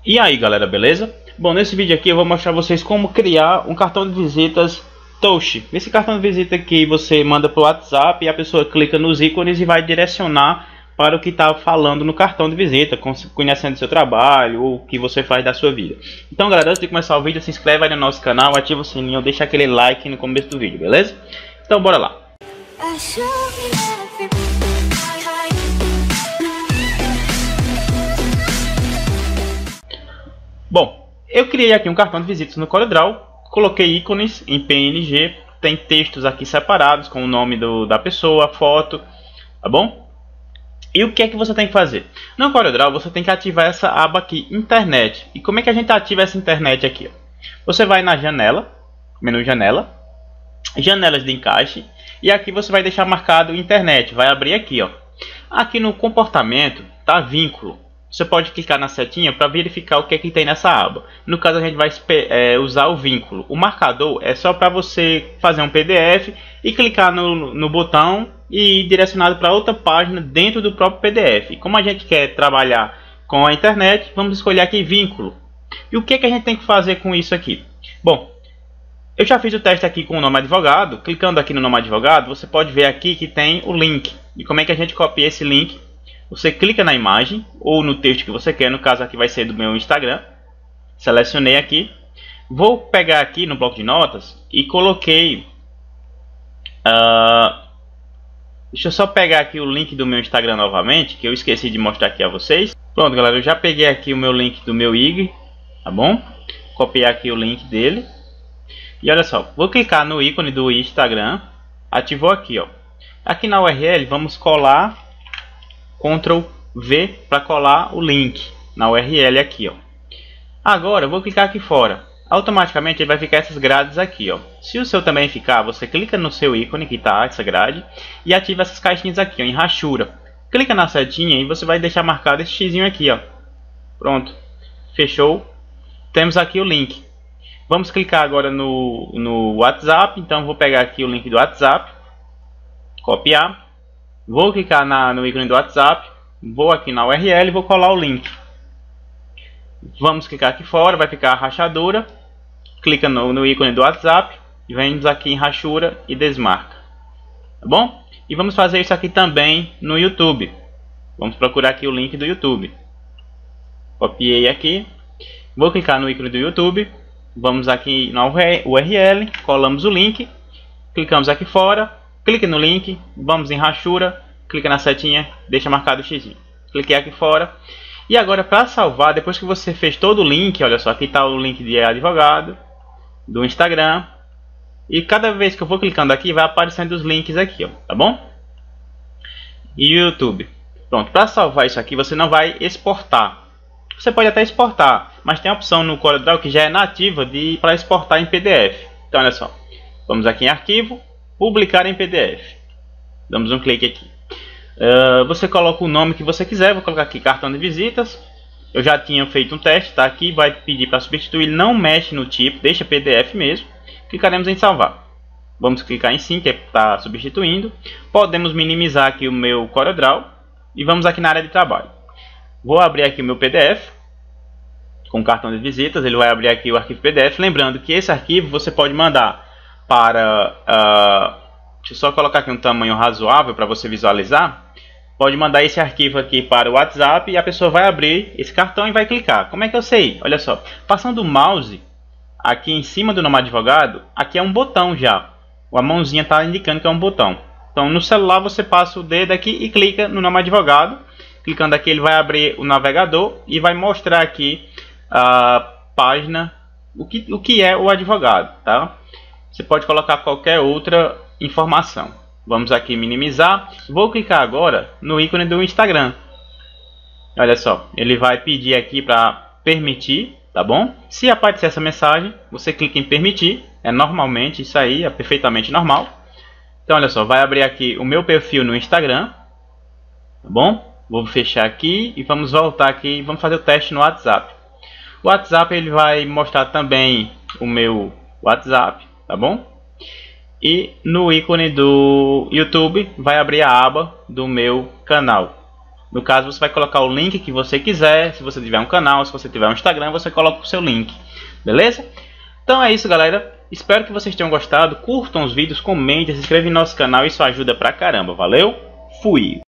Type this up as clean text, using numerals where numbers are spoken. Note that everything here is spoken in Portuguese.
E aí galera, beleza? Bom, nesse vídeo aqui eu vou mostrar a vocês como criar um cartão de visitas Touch. Esse cartão de visita aqui você manda para o WhatsApp e a pessoa clica nos ícones e vai direcionar para o que está falando no cartão de visita, conhecendo seu trabalho ou o que você faz da sua vida. Então galera, antes de começar o vídeo, se inscreve aí no nosso canal, ativa o sininho, deixa aquele like no começo do vídeo, beleza? Então bora lá! Bom, eu criei aqui um cartão de visitas no CorelDRAW, coloquei ícones em PNG, tem textos aqui separados com o nome da pessoa, a foto, tá bom? E o que é que você tem que fazer? No CorelDRAW você tem que ativar essa aba aqui, Internet. E como é que a gente ativa essa internet aqui? Você vai na janela, menu janela, janelas de encaixe, e aqui você vai deixar marcado Internet, vai abrir aqui, ó. Aqui no comportamento tá vínculo. Você pode clicar na setinha para verificar o que é que tem nessa aba. No caso a gente vai usar o vínculo. O marcador é só para você fazer um PDF e clicar no botão e ir direcionado para outra página dentro do próprio PDF. E como a gente quer trabalhar com a internet, vamos escolher aqui vínculo. E o que é que a gente tem que fazer com isso aqui? Bom, eu já fiz o teste aqui com o nome advogado. Clicando aqui no nome advogado, você pode ver aqui que tem o link. E como é que a gente copia esse link? Você clica na imagem ou no texto que você quer, no caso aqui vai ser do meu Instagram. Selecionei aqui. Vou pegar aqui no bloco de notas e coloquei... deixa eu só pegar aqui o link do meu Instagram novamente, que eu esqueci de mostrar aqui a vocês. Pronto galera, eu já peguei aqui o meu link do meu IG, tá bom? Copiei aqui o link dele. E olha só, vou clicar no ícone do Instagram. Ativou aqui, ó. Aqui na URL vamos colar... Ctrl V para colar o link na URL aqui, ó. Agora eu vou clicar aqui fora. Automaticamente ele vai ficar essas grades aqui, ó. Se o seu também ficar, você clica no seu ícone que está essa grade e ativa essas caixinhas aqui, ó, em rachura. Clica na setinha e você vai deixar marcado esse xizinho aqui, ó. Pronto, fechou. Temos aqui o link. Vamos clicar agora no WhatsApp. Então vou pegar aqui o link do WhatsApp, copiar. Vou clicar no ícone do WhatsApp, vou aqui na URL e vou colar o link. Vamos clicar aqui fora, vai ficar a rachadura. Clica no ícone do WhatsApp, vem aqui em rachura e desmarca. Tá bom? E vamos fazer isso aqui também no YouTube. Vamos procurar aqui o link do YouTube. Copiei aqui. Vou clicar no ícone do YouTube. Vamos aqui na URL, colamos o link. Clicamos aqui fora. Clique no link, vamos em rachura, clica na setinha, deixa marcado o x. Cliquei aqui fora. E agora para salvar, depois que você fez todo o link, olha só, aqui está o link de advogado, do Instagram. E cada vez que eu vou clicando aqui, vai aparecendo os links aqui, ó, tá bom? E YouTube. Pronto, para salvar isso aqui, você não vai exportar. Você pode até exportar, mas tem a opção no CorelDRAW que já é nativa para exportar em PDF. Então olha só, vamos aqui em arquivo. Publicar em PDF. Damos um clique aqui. Você coloca o nome que você quiser. Vou colocar aqui cartão de visitas. Eu já tinha feito um teste, tá aqui. Vai pedir para substituir. Não mexe no tipo, deixa PDF mesmo. Clicaremos em salvar. Vamos clicar em sim, que está substituindo. Podemos minimizar aqui o meu CorelDRAW. E vamos aqui na área de trabalho. Vou abrir aqui o meu PDF. Com cartão de visitas. Ele vai abrir aqui o arquivo PDF. Lembrando que esse arquivo você pode mandar para, deixa eu só colocar aqui um tamanho razoável para você visualizar. Pode mandar esse arquivo aqui para o WhatsApp e a pessoa vai abrir esse cartão e vai clicar. Como é que eu sei? Olha só, passando o mouse aqui em cima do nome advogado, aqui é um botão já. A mãozinha está indicando que é um botão. Então no celular você passa o dedo aqui e clica no nome advogado. Clicando aqui ele vai abrir o navegador e vai mostrar aqui a página, o que é o advogado, tá? Você pode colocar qualquer outra informação. Vamos aqui minimizar. Vou clicar agora no ícone do Instagram. Olha só, ele vai pedir aqui para permitir, tá bom? Se aparecer essa mensagem, você clica em permitir. É normalmente isso aí, é perfeitamente normal. Então olha só, vai abrir aqui o meu perfil no Instagram, tá bom? Vou fechar aqui e vamos voltar aqui. Vamos fazer o teste no WhatsApp. O WhatsApp ele vai mostrar também o meu WhatsApp. Tá bom? E no ícone do YouTube vai abrir a aba do meu canal. No caso, você vai colocar o link que você quiser. Se você tiver um canal, se você tiver um Instagram, você coloca o seu link. Beleza? Então é isso, galera. Espero que vocês tenham gostado. Curtam os vídeos, comentem, se inscrevam no nosso canal. Isso ajuda pra caramba. Valeu? Fui!